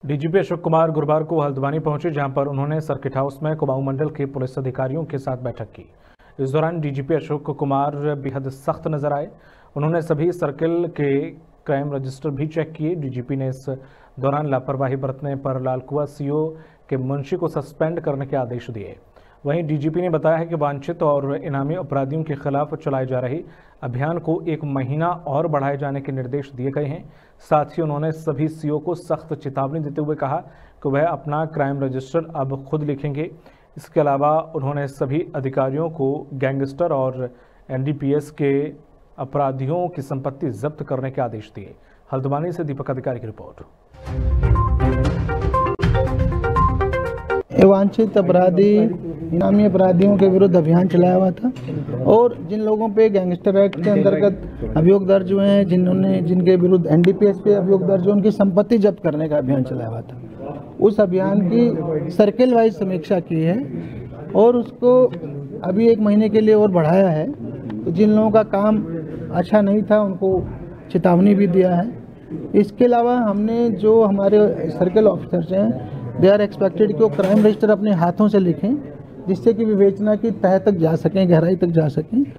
DGP Ashok Kumar गुरुवार को हल्द्वानी पहुंचे, जहां पर उन्होंने सर्किट हाउस में कुमाऊं मंडल के पुलिस अधिकारियों के साथ बैठक की। इस दौरान डीजीपी अशोक कुमार बेहद सख्त नजर आए। उन्होंने सभी सर्किल के क्राइम रजिस्टर भी चेक किए। डीजीपी ने इस दौरान लापरवाही बरतने पर लालकुआ सीओ के मुंशी को सस्पेंड करने के आदेश दिए। वहीं डीजीपी ने बताया है कि वांछित और इनामी अपराधियों के खिलाफ चलाए जा रहे अभियान को 1 महीना और बढ़ाए जाने के निर्देश दिए गए हैं। साथ ही उन्होंने सभी सीओ को सख्त चेतावनी देते हुए कहा कि वह अपना क्राइम रजिस्टर अब खुद लिखेंगे। इसके अलावा उन्होंने सभी अधिकारियों को गैंगस्टर और एनडीपीएस के अपराधियों की संपत्ति जब्त करने के आदेश दिए। हल्द्वानी से दीपक अधिकारी की रिपोर्ट। वांछित अपराधी इनामी अपराधियों के विरुद्ध अभियान चलाया हुआ था और जिन लोगों पे गैंगस्टर एक्ट के अंतर्गत अभियोग दर्ज हुए हैं, जिनके विरुद्ध एनडीपीएस पे अभियोग दर्ज हुए, उनकी संपत्ति जब्त करने का अभियान चलाया हुआ था। उस अभियान की सर्किल वाइज समीक्षा की है और उसको अभी 1 महीने के लिए और बढ़ाया है। तो जिन लोगों का काम अच्छा नहीं था उनको चेतावनी भी दिया है। इसके अलावा हमने जो हमारे सर्किल ऑफिसर्स हैं, दे आर एक्सपेक्टेड कि वो क्राइम रजिस्टर अपने हाथों से लिखें, जिससे कि विवेचना की तह तक जा सकें, गहराई तक जा सकें।